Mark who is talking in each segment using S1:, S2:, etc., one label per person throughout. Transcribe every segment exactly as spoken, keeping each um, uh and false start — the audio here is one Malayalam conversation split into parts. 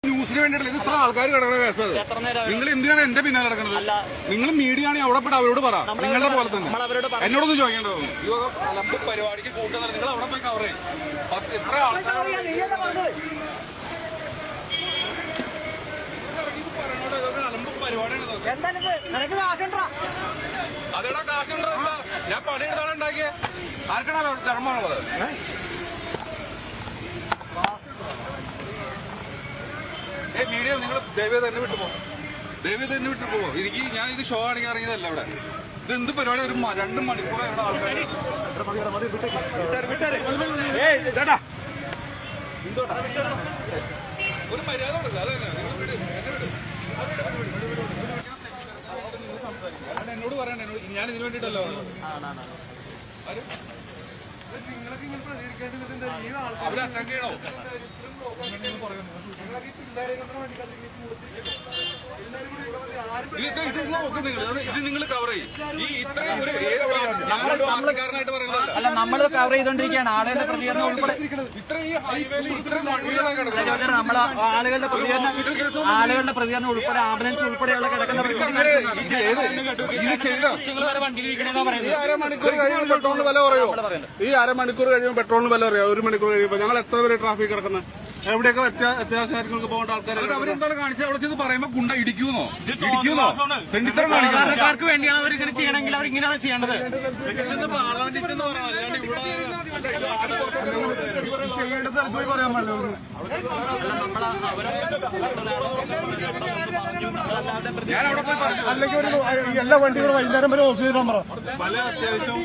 S1: ന്യൂസിന് വേണ്ടിയിട്ടില്ല, ഇത് ഇത്ര ആൾക്കാർ കിടക്കുന്ന കേസത്. നിങ്ങൾ എന്തിനാണ് എന്റെ പിന്നാലെ കിടക്കുന്നത്? നിങ്ങൾ മീഡിയ ആണെങ്കിൽ അവിടെ പോയിട്ട് അവരോട് പറ, നിങ്ങളുടെ പോലെ തന്നെ എന്നോടൊന്നും ചോദിക്കേണ്ടത്. ഈ വക അലമ്പ് പരിപാടിക്ക് കൂട്ടുന്നത് നിങ്ങൾ അവിടെ പോയി കവർ ചെയ്യും. എത്ര ആൾക്കാർ അലമ്പ് പരിപാടിയാണ്. അതെടാ കാശുണ്ടോ? ഞാൻ പണിയെടുത്താണ് ഉണ്ടാക്കിയത്. ആർക്കാണോ ധർമ്മമാണുള്ളത്? ഏ മീഡിയ നിങ്ങൾ ദയവേ തന്നെ വിട്ടു പോകും, ദയവേ തന്നെ വിട്ടു പോകും. എനിക്ക് ഞാൻ ഇത് ഷോ ആണെങ്കിൽ ഇറങ്ങിയതല്ല. ഇവിടെ ഇത് എന്ത് പരിപാടി? ഒരു രണ്ട് മണിക്കൂറാണ് ഇവിടെ ആൾക്കാർ. ഒരു മര്യാദ കൊടുക്കുക, അത് തന്നെ. നിങ്ങൾ വിട്, എന്നെ വിട്. എന്നോട് പറയണ്ട, എന്നോട് ഞാൻ ഇതിനു വേണ്ടിയിട്ടല്ലോ. നിങ്ങളൊക്കെ ഇങ്ങനെ പ്രതികരിക്കേണ്ടത് അവരെ അറ്റാക്ക് ചെയ്യണോ? ഇത് നിങ്ങൾ കവർ ചെയ്യും. ഈ ഇത്രയും ഒരു കാരണമായിട്ട് പറയുന്നത്
S2: അല്ല, നമ്മൾ കവർ ചെയ്തോണ്ടിരിക്കുകയാണ്. ആളുകളുടെ പ്രതികരണം ഉൾപ്പെടെ
S1: ഇത്രയും ഹൈവേയിൽ ഇത്രയും
S2: നമ്മൾ ആളുകളുടെ പ്രതികരണം ആളുകളുടെ പ്രതികരണം ഉൾപ്പെടെ ആംബുലൻസ് ഉൾപ്പെടെയുള്ള കിടക്കുന്ന
S3: ഈ അരമണിക്കൂർ കഴിയുമ്പോൾ പെട്രോളിന് വില കുറയോ? ഈ അരമണിക്കൂർ കഴിയുമ്പോൾ പെട്രോളിന് വില കുറയോ? ഒരു മണിക്കൂർ കഴിയുമ്പോൾ ഞങ്ങൾ എത്ര പേര് ട്രാഫിക് കിടക്കുന്നത്? എവിടെയൊക്കെ അത്യാവശ്യ കാര്യങ്ങൾക്ക് പോകേണ്ട ആൾക്കാർ
S1: അവരെന്താണ് കാണിച്ചത്? അവിടെ ചെന്ന് പറയുമ്പോ ഗുണ്ട ഇടിക്കുന്നോ ഇടിക്കുന്നോ പെണ്ണിത്തരം കാണിക്കാർക്ക്
S2: വേണ്ടിയാണ് അവർ ഇങ്ങനെ ചെയ്യണമെങ്കിൽ അവർ ഇങ്ങനെയാണ് ചെയ്യേണ്ടത്.
S3: ചെയ്യേണ്ട സ്ഥലത്ത് പോയി പറയാൻ പാടില്ല.
S1: ഞാനവിടെ പോയി പറഞ്ഞു.
S3: അല്ലെങ്കിൽ ഒരു എല്ലാ വണ്ടികളും വൈകുന്നേരം വരെ ഓഫ് ചെയ്ത് പറ.
S1: പല അത്യാവശ്യം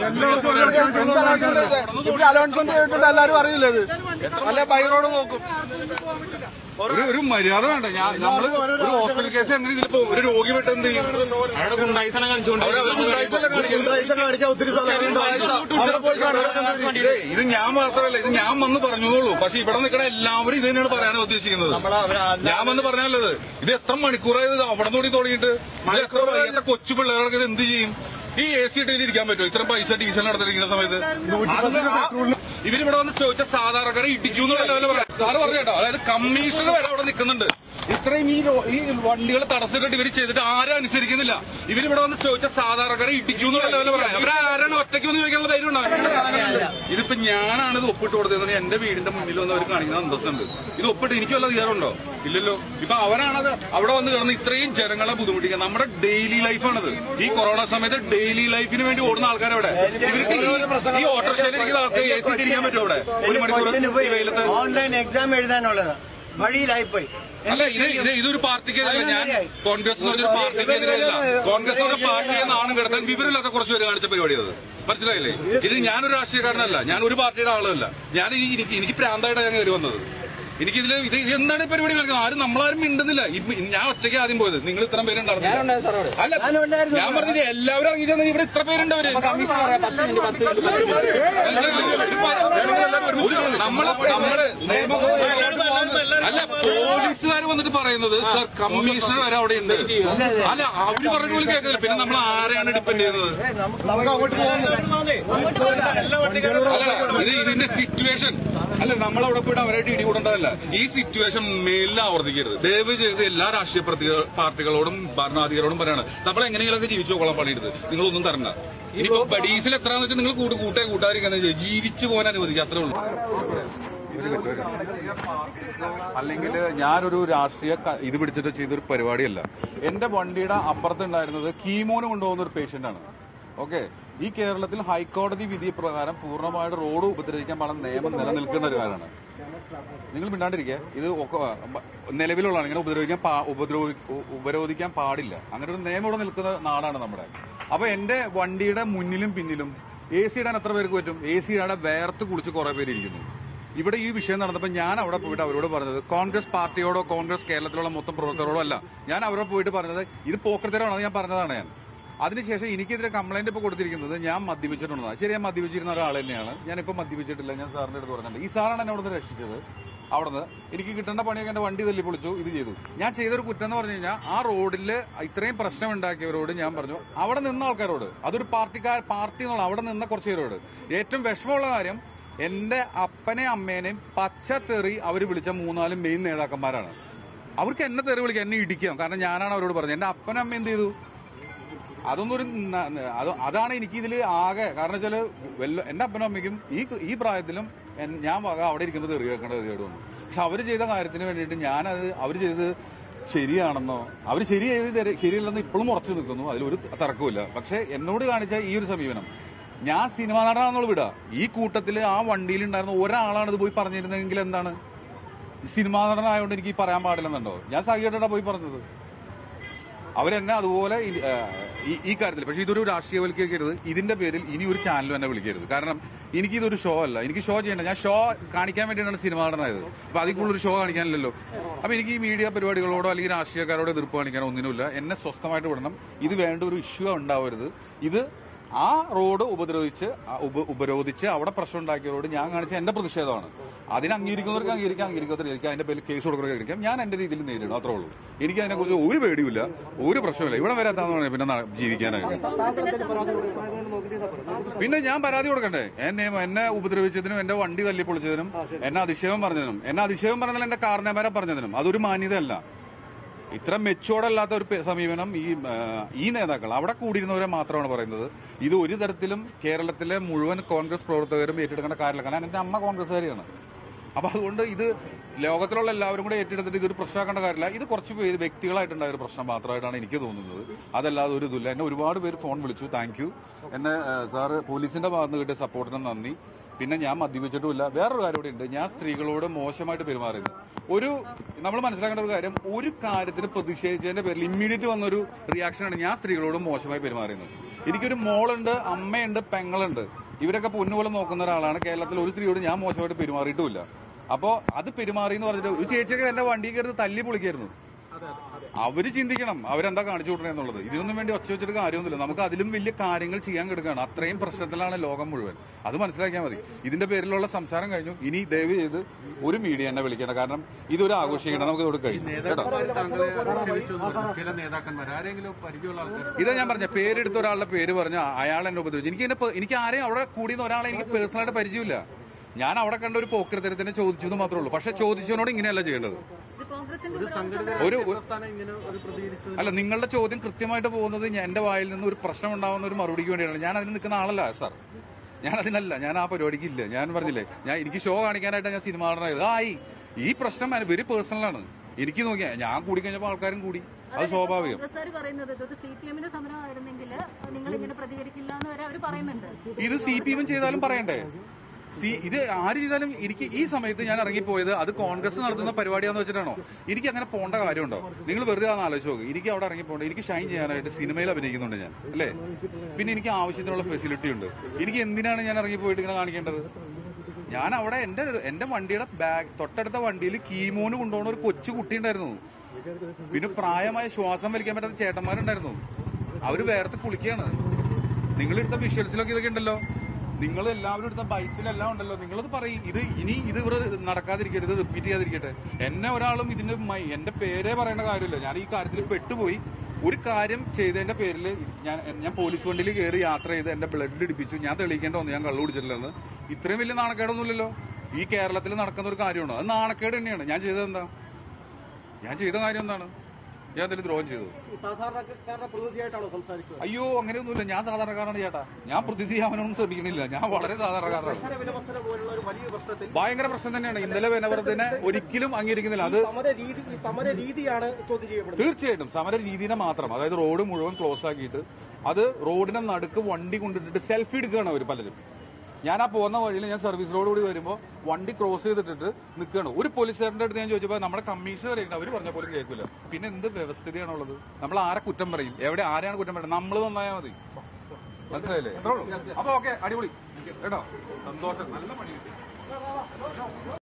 S3: അലോൺസ്മെന്റ് ചെയ്തിട്ടുണ്ട്, എല്ലാവരും അറിയില്ല. ഇത് അല്ല ബൈറോഡ് നോക്കും.
S1: ഒരു മര്യാദ വേണ്ട. ഞാൻ നമ്മള് ഒരു ഹോസ്പിറ്റൽ കേസ് എങ്ങനെ ഇതിലിപ്പോ ഒരു രോഗി വിട്ട് എന്ത് ചെയ്യും?
S2: അവിടെ ഗുണ്ടായിസനം കാണിച്ചുകൊണ്ട്
S1: ഇത് ഞാൻ മാത്രമല്ല, ഇത് ഞാൻ വന്ന് പറഞ്ഞോളൂ. പക്ഷെ ഇവിടെ നിൽക്കണ എല്ലാവരും ഇത് തന്നെയാണ് പറയാനാണ് ഉദ്ദേശിക്കുന്നത്. ഞാൻ വന്ന് പറഞ്ഞാലത് ഇത് എത്ര മണിക്കൂറായത് അവിടെ നിന്ന് തുടങ്ങിയിട്ട് എത്ര കൊച്ചു പിള്ളേർക്ക് ഇത് എന്ത് ചെയ്യും? ഈ എ സി ഇട്ടിൽ ഇരിക്കാൻ പറ്റുമോ? ഇത്ര പൈസ ഡീസൽ നടത്തിരിക്കുന്ന സമയത്ത് ഇവരിവിടെ വന്ന് ചോദിച്ച സാധാരണക്കാരെ ഇടിക്കൂന്നുള്ള ലെവല് പറയാം. സാറ് പറഞ്ഞു കേട്ടോ, അതായത് കമ്മീഷണർ വരെ അവിടെ നിൽക്കുന്നുണ്ട്. ഇത്രയും ഈ ഈ വണ്ടികൾ തടസ്സപ്പെട്ട് ഇവർ ചെയ്തിട്ട് ആരും അനുസരിക്കുന്നില്ല. ഇവരിവിടെ വന്ന് ചോദിച്ച സാധാരണക്കാരെ ഇടിക്കൂന്നുള്ള ലെവല് പറയാം. അവരാരാണ് ഒറ്റയ്ക്ക് വന്ന് ചോദിക്കാനുള്ള ധൈര്യം ഉണ്ടാവും? ഇതിപ്പോ ഞാനാണ് ഇത് ഒപ്പിട്ട് കൊടുത്തത്. എന്റെ വീടിന്റെ മുന്നിൽ വന്ന് അവർ കാണിക്കുന്ന അന്തസ്സുണ്ട്. ഇത് ഒപ്പിട്ട് എനിക്ക് വല്ല അധികാരമുണ്ടോ? ഇല്ലല്ലോ. ഇപ്പൊ അവരാണത് അവിടെ വന്ന് കിടന്ന് ഇത്രയും ജനങ്ങളെ ബുദ്ധിമുട്ടിക്കുക. നമ്മുടെ ഡെയിലി ലൈഫാണത്. ഈ കൊറോണ സമയത്ത് ഡെയിലി ലൈഫിന് വേണ്ടി ഓടുന്ന ആൾക്കാരവിടെ. ഇവർക്ക് ഈ ഓട്ടോറിക്ഷയിൽ ഇരിക്കുന്ന ആൾക്ക് എ സി ഇരിക്കാൻ പറ്റും അവിടെ ഒരു മണിക്കൂർ വെയിലത്ത്?
S4: ഓൺലൈൻ എക്സാം എഴുതാനുള്ളത് വഴിയിലായിപ്പോയി.
S1: അല്ല, ഇത് ഇത് ഇതൊരു പാർട്ടിക്കെതിരല്ല. ഞാൻ കോൺഗ്രസ് എന്ന് പറഞ്ഞൊരു പാർട്ടിക്കെതിരല്ല. കോൺഗ്രസ് എന്ന് പറഞ്ഞ പാർട്ടിയെ നാണം കിടത്താൻ വിവരമില്ലാത്ത കുറച്ച് പേര് കാണിച്ച പരിപാടി അത്. മനസ്സിലായില്ലേ? ഇത് ഞാനൊരു രാഷ്ട്രീയക്കാരനല്ല, ഞാൻ ഒരു പാർട്ടിയുടെ ആളുമല്ല. ഞാൻ എനിക്ക് എനിക്ക് പ്രാന്തായിട്ടാണ് ഞാൻ കയറി വന്നത്. എനിക്കിതില് ഇത് എന്താണ് പരിപാടി കാണിക്കുന്നത്? ആരും നമ്മളാരും മിണ്ടുന്നില്ല. ഞാൻ ഒറ്റയ്ക്ക് ആദ്യം പോയത്. നിങ്ങൾ ഇത്ര പേരുണ്ടായിരുന്നു. അല്ല, ഞാൻ പറഞ്ഞത് എല്ലാവരും ഇറങ്ങിച്ചെന്ന് ഇവിടെ ഇത്ര പേരുണ്ടവര്. നമ്മള് നമ്മള് നിയമം അല്ല, പോലീസുകാർ വന്നിട്ട് പറയുന്നത് സർ കമ്മീഷണർ വരെ അവിടെ ഉണ്ട്. അല്ല, അവര് പറഞ്ഞ പോലെ കേൾക്കില്ല. പിന്നെ നമ്മൾ ആരെയാണ് ഡിപ്പെൻഡ് ചെയ്യുന്നത്? ഇത് ഇതിന്റെ സിറ്റുവേഷൻ അല്ല, നമ്മളവിടെ പോയിട്ട് അവരായിട്ട് ഇടികൂടേണ്ടതല്ല. ഈ സിറ്റുവേഷൻ മേലിൽ ആവർത്തിക്കരുത്. ദയവ് ചെയ്ത് എല്ലാ രാഷ്ട്രീയ പാർട്ടികളോടും ഭരണാധികാരികളോടും പറയാണ്, നമ്മൾ എങ്ങനെയെങ്കിലൊക്കെ ജീവിച്ചു നോക്കാൻ പണിയെടുത്ത് നിങ്ങളൊന്നും തരണ്ട. ഇനിയിപ്പോ ബഡീസിൽ എത്രയാണെന്ന് വെച്ചാൽ നിങ്ങൾ കൂട്ട് കൂട്ടേ കൂട്ടാതിരിക്കുന്ന ജീവിച്ചു പോകാൻ അനുവദിക്കുക, അത്രേ ഉള്ളൂ. അല്ലെങ്കിൽ ഞാനൊരു രാഷ്ട്രീയ ഇത് പിടിച്ചിട്ട് ചെയ്തൊരു പരിപാടിയല്ല. എന്റെ വണ്ടിയുടെ അപ്പുറത്തുണ്ടായിരുന്നത് കീമോന് കൊണ്ടുപോകുന്ന ഒരു പേഷ്യന്റാണ്. ഓക്കെ, ഈ കേരളത്തിൽ ഹൈക്കോടതി വിധി പ്രകാരം പൂർണ്ണമായിട്ട് റോഡ് ഉപദ്രവിക്കാൻ പാടുന്ന നിയമം നിലനിൽക്കുന്ന ഒരു കാര്യമാണ്. നിങ്ങൾ മിണ്ടാണ്ടിരിക്കുക. ഇത് നിലവിലുള്ളതാണ്. ഇങ്ങനെ ഉപദ്രവിക്കാൻ ഉപദ്രവി ഉപരോധിക്കാൻ പാടില്ല. അങ്ങനെ ഒരു നിയമം ഇവിടെ നിൽക്കുന്ന നാടാണ് നമ്മുടെ. അപ്പൊ എന്റെ വണ്ടിയുടെ മുന്നിലും പിന്നിലും എ സി ഇടാൻ എത്ര പേർക്ക് പറ്റും? എ സി ഇടാൻ വേർത്ത് കുളിച്ച് കുറെ പേര് ഇരിക്കുന്നു. ഇവിടെ ഈ വിഷയം നടന്നപ്പോൾ ഞാൻ അവിടെ പോയിട്ട് അവരോട് പറഞ്ഞത് കോൺഗ്രസ് പാർട്ടിയോടോ കോൺഗ്രസ് കേരളത്തിലുള്ള മൊത്തം പ്രവർത്തകരോടോ അല്ല. ഞാൻ അവരോട് പോയിട്ട് പറഞ്ഞത് ഇത് പോക്കറ്റരാണെന്ന് ഞാൻ പറഞ്ഞതാണ്. ഞാൻ അതിനുശേഷം എനിക്കെതിരെ കംപ്ലൈന്റ് ഇപ്പോൾ കൊടുത്തിരിക്കുന്നത് ഞാൻ മദ്യപിച്ചിട്ടുണ്ടെന്നാണ്. ശരി, ഞാൻ മദ്യപിച്ചിരുന്ന ഒരാൾ തന്നെയാണ്. ഞാനിപ്പോൾ മദ്യപിച്ചിട്ടില്ല. ഞാൻ സാറിന്റെ അടുത്ത് പറഞ്ഞിട്ടുണ്ട്. ഈ സാറാണ് എന്നെ അവിടെ രക്ഷിച്ചത്. അവിടുന്ന് എനിക്ക് കിട്ടേണ്ട പണിയൊക്കെ എന്റെ വണ്ടി തല്ലി പൊളിച്ചു, ഇത് ചെയ്തു. ഞാൻ ചെയ്തൊരു കുറ്റം എന്ന് പറഞ്ഞു കഴിഞ്ഞാൽ ആ റോഡിൽ ഇത്രയും പ്രശ്നം ഉണ്ടാക്കിയവരോട് ഞാൻ പറഞ്ഞു, അവിടെ നിന്ന ആൾക്കാരോട്, അതൊരു പാർട്ടിക്കാർ പാർട്ടി എന്നുള്ള അവിടെ നിന്ന കുറച്ച് പേരോട് ഏറ്റവും വിഷമമുള്ള കാര്യം എന്റെ അപ്പനെയും അമ്മേനെയും പച്ചത്തെറി അവർ വിളിച്ച മൂന്നാലും മെയിൻ നേതാക്കന്മാരാണ്. അവർക്ക് എന്നെ തെറി വിളിക്കാം, എന്നെ ഇടിക്കാം. കാരണം ഞാനാണ് അവരോട് പറഞ്ഞത്. എന്റെ അപ്പനമ്മ എന്ത് ചെയ്തു? അതൊന്നും ഒരു അത് അതാണ് എനിക്ക് ഇതിൽ ആകെ. കാരണം വെച്ചാല് വല്ല എന്റെ അപ്പനും അമ്മയ്ക്കും ഈ ഈ പ്രായത്തിലും ഞാൻ വക അവിടെ ഇരിക്കുന്നത് തെറി കേൾക്കേണ്ട ഗതികേട് വന്നു. പക്ഷെ അവര് ചെയ്ത കാര്യത്തിന് വേണ്ടിയിട്ട് ഞാനത് അവര് ചെയ്തത് ശരിയാണെന്നോ, അവർ ശരി ചെയ്ത് ശരിയല്ലെന്ന് ഇപ്പോഴും ഉറച്ചു നിൽക്കുന്നു, അതിലൊരു തർക്കമില്ല. പക്ഷെ എന്നോട് കാണിച്ച ഈ ഒരു സമീപനം, ഞാൻ സിനിമാ നടനാണെന്നുള്ള വിടുക, ഈ കൂട്ടത്തിൽ ആ വണ്ടിയിൽ ഉണ്ടായിരുന്ന ഒരാളാണ് ഇത് പോയി പറഞ്ഞിരുന്നെങ്കിൽ എന്താണ്? സിനിമാ നടനായതുകൊണ്ട് എനിക്ക് പറയാൻ പാടില്ലെന്നുണ്ടോ? ഞാൻ സഹിയായിട്ടാ പോയി പറഞ്ഞത്. അവരെന്നെ അതുപോലെ ഈ കാര്യത്തിൽ. പക്ഷെ ഇതൊരു രാഷ്ട്രീയവൽക്കരിക്കരുത്. ഇതിന്റെ പേരിൽ ഇനി ഒരു ചാനലും എന്നെ വിളിക്കരുത്. കാരണം എനിക്കിതൊരു ഷോ അല്ല, എനിക്ക് ഷോ ചെയ്യേണ്ട. ഞാൻ ഷോ കാണിക്കാൻ വേണ്ടിയിട്ടാണ് സിനിമ നടനായത്. അപ്പൊ അതിൽ കൂടുതലൊരു ഷോ കാണിക്കാനില്ലല്ലോ. അപ്പൊ എനിക്ക് ഈ മീഡിയ പരിപാടികളോടോ അല്ലെങ്കിൽ രാഷ്ട്രീയക്കാരോടോ എതിർപ്പ് കാണിക്കാനോ ഒന്നിനുമില്ല. എന്നെ സ്വസ്ഥമായിട്ട് വിടണം. ഇത് വേണ്ട ഒരു ഇഷ്യൂ ഉണ്ടാവരുത്. ഇത് ആ റോഡ് ഉപദ്രവിച്ച് ഉപരോധിച്ച് അവിടെ പ്രശ്നം ഉണ്ടാക്കിയവരോട് ഞാൻ കാണിച്ച എന്റെ പ്രതിഷേധമാണ്. അതിനെ അംഗീകരിക്കുന്നവർക്ക് അംഗീകരിക്കാം, അംഗീകരിക്കാത്തവർക്ക് അതിന്റെ പേരിൽ കേസ് കൊടുക്കുന്നവർക്ക് അംഗീകരിക്കാം. ഞാൻ എന്റെ രീതിയിൽ നേരിടും, അത്രേ ഉള്ളൂ. എനിക്ക് അതിനെക്കുറിച്ച് ഒരു പേടിയില്ല, ഒരു പ്രശ്നമില്ല. ഇവിടെ വരാത്താന്ന് പറഞ്ഞാൽ പിന്നെ ജീവിക്കാനായിട്ട് പിന്നെ ഞാൻ പരാതി കൊടുക്കണ്ടേ? എന്നെ എന്നെ ഉപദ്രവിച്ചതിനും എന്റെ വണ്ടി തല്ലിപ്പൊളിച്ചതിനും എന്നെ അതിശയം പറഞ്ഞതിനും എന്നെ അതിശയം പറഞ്ഞാൽ എന്റെ കാരണവരെ പറഞ്ഞതിനും അതൊരു മാന്യതയല്ല. ഇത്ര മെച്ചോർഡല്ലാത്ത ഒരു സമീപനം ഈ ഈ നേതാക്കൾ അവിടെ കൂടിയിരുന്നവരെ മാത്രമാണ് പറയുന്നത്. ഇത് ഒരു തരത്തിലും കേരളത്തിലെ മുഴുവൻ കോൺഗ്രസ് പ്രവർത്തകരും ഏറ്റെടുക്കേണ്ട കാര്യമില്ല. കാരണം എന്റെ അമ്മ കോൺഗ്രസ്സുകാരിയാണ്. അപ്പൊ അതുകൊണ്ട് ഇത് ലോകത്തിലുള്ള എല്ലാവരും കൂടെ ഏറ്റെടുത്തിട്ട് ഇതൊരു പ്രശ്നമാക്കേണ്ട കാര്യമില്ല. ഇത് കുറച്ച് പേര് വ്യക്തികളായിട്ടുണ്ടായ ഒരു പ്രശ്നം മാത്രമായിട്ടാണ് എനിക്ക് തോന്നുന്നത്. അതല്ലാതെ ഒരു ഇതില്ല. എന്നെ ഒരുപാട് പേര് ഫോൺ വിളിച്ചു, താങ്ക് യു, എന്നെ സാറ് പോലീസിന്റെ ഭാഗത്ത് കിട്ടിയ സപ്പോർട്ടിന് നന്ദി. പിന്നെ ഞാൻ മദ്യപിച്ചിട്ടുമില്ല. വേറൊരു കാര്യം കൂടെ ഉണ്ട്, ഞാൻ സ്ത്രീകളോട് മോശമായിട്ട് പെരുമാറുന്നു. ഒരു നമ്മൾ മനസ്സിലാക്കേണ്ട ഒരു കാര്യം, ഒരു കാര്യത്തിന് പ്രതിഷേധിച്ചതിന്റെ പേരിൽ ഇമ്മീഡിയറ്റ് വന്നൊരു റിയാക്ഷനാണ് ഞാൻ സ്ത്രീകളോട് മോശമായി പെരുമാറുന്നത്. എനിക്കൊരു മോളുണ്ട്, അമ്മയുണ്ട്, പെങ്ങളുണ്ട്. ഇവരൊക്കെ പൊന്നുപോലെ നോക്കുന്ന ഒരാളാണ്. കേരളത്തിൽ ഒരു സ്ത്രീയോട് ഞാൻ മോശമായിട്ട് പെരുമാറിയിട്ടുമില്ല. അപ്പോ അത് പെരുമാറി എന്ന് പറഞ്ഞിട്ട് ഒരു ചേച്ചിയൊക്കെ എന്റെ വണ്ടിക്ക് എടുത്ത് തല്ലി പൊളിക്കായിരുന്നു. അവര് ചിന്തിക്കണം അവരെന്താ കാണിച്ചു വിടണേ എന്നുള്ളത്. ഇതിനൊന്നും വേണ്ടി ഒച്ച വെച്ചിട്ട് കാര്യമൊന്നുമില്ല. നമുക്ക് അതിലും വലിയ കാര്യങ്ങൾ ചെയ്യാൻ കിടക്കുകയാണ്. അത്രയും പ്രശ്നത്തിലാണ് ലോകം മുഴുവൻ. അത് മനസ്സിലാക്കിയാൽ മതി. ഇതിന്റെ പേരിലുള്ള സംസാരം കഴിഞ്ഞു. ഇനി ദയവ് ചെയ്ത് ഒരു മീഡിയ എന്നെ വിളിക്കണം. കാരണം ഇതൊരു ആഘോഷിക്കണം. നമുക്ക് ഇതോട് കഴിയും കേട്ടോ. ഇതാ ഞാൻ പറഞ്ഞ പേരെടുത്ത ഒരാളുടെ പേര് പറഞ്ഞ അയാൾ എന്നെ ഉപദ്രവിച്ചു. എനിക്ക് എനിക്ക് ആരെയും അവിടെ കൂടിയെന്ന് ഒരാളെ എനിക്ക് പേഴ്സണലായിട്ട് പരിചയമില്ല. ഞാൻ അവിടെ കണ്ട ഒരു പോക്കൃത്തരത്തിനെ ചോദിച്ചെന്ന് മാത്രമേ ഉള്ളൂ. പക്ഷെ ചോദിച്ചവനോട് ഇങ്ങനെയല്ല ചെയ്യേണ്ടത്. ഒരു അല്ല, നിങ്ങളുടെ ചോദ്യം കൃത്യമായിട്ട് പോകുന്നത് എന്റെ വായിൽ നിന്ന് ഒരു പ്രശ്നം ഉണ്ടാവുന്ന ഒരു മറുപടിക്ക് വേണ്ടിയാണ്. ഞാൻ അതിന് നിൽക്കുന്ന ആളല്ല സാർ. ഞാൻ അതിനല്ല, ഞാൻ ആ പരിപാടിക്ക് ഇല്ല. ഞാൻ പറഞ്ഞില്ലേ, ഞാൻ എനിക്ക് ഷോ കാണിക്കാനായിട്ട് ഞാൻ സിനിമ നടനായത്. ആയി ഈ പ്രശ്നം വെരി പേഴ്സണലാണ്. എനിക്ക് നോക്കിയാ ഞാൻ കൂടി കഴിഞ്ഞപ്പോൾ ആൾക്കാരും കൂടി, അത് സ്വാഭാവികം. ഇത് സി പി എം ചെയ്താലും പറയണ്ടേ? സി ഇത് ആര് ചെയ്താലും എനിക്ക് ഈ സമയത്ത് ഞാൻ ഇറങ്ങിപ്പോയത് അത് കോൺഗ്രസ് നടത്തുന്ന പരിപാടിയാന്ന് വെച്ചിട്ടാണോ? എനിക്ക് അങ്ങനെ പോകേണ്ട കാര്യമുണ്ടോ? നിങ്ങൾ വെറുതെ ആണെന്ന് ആലോചിച്ച് നോക്ക്. എനിക്ക് അവിടെ ഇറങ്ങിപ്പോണ്ട് എനിക്ക് ഷൈൻ ചെയ്യാനായിട്ട് സിനിമയിൽ അഭിനയിക്കുന്നുണ്ട് ഞാൻ, അല്ലേ? പിന്നെ എനിക്ക് ആവശ്യത്തിനുള്ള ഫെസിലിറ്റി ഉണ്ട്. എനിക്ക് എന്തിനാണ് ഞാൻ ഇറങ്ങിപ്പോയിട്ട് ഇങ്ങനെ കാണിക്കേണ്ടത്? ഞാൻ അവിടെ എന്റെ എന്റെ വണ്ടിയുടെ ബാഗ് തൊട്ടടുത്ത വണ്ടിയിൽ കീമോന് കൊണ്ടുപോകുന്ന ഒരു കൊച്ചു കുട്ടി ഉണ്ടായിരുന്നു. പിന്നെ പ്രായമായ ശ്വാസം വലിക്കാൻ പറ്റാത്ത ചേട്ടന്മാരുണ്ടായിരുന്നു. അവര് വേർത്ത് കുളിക്കുകയാണ്. നിങ്ങളെടുത്ത വിഷ്വൽസിലൊക്കെ ഇതൊക്കെ ഉണ്ടല്ലോ. നിങ്ങൾ എല്ലാവരും എടുത്ത ബൈക്സിലെല്ലാം ഉണ്ടല്ലോ. നിങ്ങളത് പറയും. ഇത് ഇനി ഇത് ഇവിടെ നടക്കാതിരിക്കട്ടെ, ഇത് റിപ്പീറ്റ് ചെയ്യാതിരിക്കട്ടെ. എന്നെ ഒരാളും ഇതിന്റെ എന്റെ പേരേ പറയേണ്ട കാര്യമില്ല. ഞാൻ ഈ കാര്യത്തിൽ പെട്ടുപോയി. ഒരു കാര്യം ചെയ്തതിന്റെ പേരിൽ ഞാൻ ഞാൻ പോലീസ് വണ്ടിയിൽ കയറി യാത്ര ചെയ്ത് എന്റെ ബ്ലഡ് ഇടിപ്പിച്ചു. ഞാൻ തെളിയിക്കേണ്ട വന്നു ഞാൻ കള്ളു കുടിച്ചിട്ടില്ലെന്ന്. ഇത്രയും വലിയ നാണക്കേടൊന്നുമില്ലല്ലോ. ഈ കേരളത്തിൽ നടക്കുന്ന ഒരു കാര്യമുണ്ടോ? അത് നാണക്കേട് തന്നെയാണ്. ഞാൻ ചെയ്തത് എന്താ? ഞാൻ ചെയ്ത കാര്യം എന്താണ്? ഞാൻ എന്തെങ്കിലും ദ്രോഹം ചെയ്തു? അയ്യോ, അങ്ങനെയൊന്നുമില്ല. ഞാൻ സാധാരണക്കാരനാണ് ചേട്ടാ. ഞാൻ പ്രതിനിധിയാവാനൊന്നും ശ്രമിക്കണില്ല. ഞാൻ വളരെ സാധാരണക്കാരനാണ്. ഭയങ്കര പ്രശ്നം തന്നെയാണ്. ഇന്നലെ വിലവർദ്ധന ഒരിക്കലും അംഗീകരിക്കുന്നില്ല. അത് തീർച്ചയായിട്ടും സമര രീതിനെ മാത്രം, അതായത് റോഡ് മുഴുവൻ ക്ലോസ് ആക്കിയിട്ട് അത് റോഡിനെ നടുക്ക് വണ്ടി കൊണ്ടിട്ടിട്ട് സെൽഫി എടുക്കുകയാണ് അവർ പലരും. ഞാൻ ആ പോകുന്ന വഴിയിൽ ഞാൻ സർവീസ് റോഡ് കൂടി വരുമ്പോൾ വണ്ടി ക്രോസ് ചെയ്തിട്ടിട്ട് നിൽക്കുകയാണ്. ഒരു പോലീസുകാരന്റെ അടുത്ത് ഞാൻ ചോദിച്ചപ്പോൾ നമ്മുടെ കമ്മീഷണർ ഉണ്ട്, അവർ പറഞ്ഞ പോലും കേൾക്കില്ല. പിന്നെ എന്ത് വ്യവസ്ഥിതിയാണുള്ളത്? നമ്മൾ ആരെ കുറ്റം പറയും? എവിടെ ആരെയാണ് കുറ്റം പറയുന്നത്? നമ്മൾ നന്നായാൽ മതി. മനസ്സിലായില്ലേ? അപ്പൊ ഓക്കെ, അടിപൊളി കേട്ടോ, സന്തോഷം, നല്ല പണി.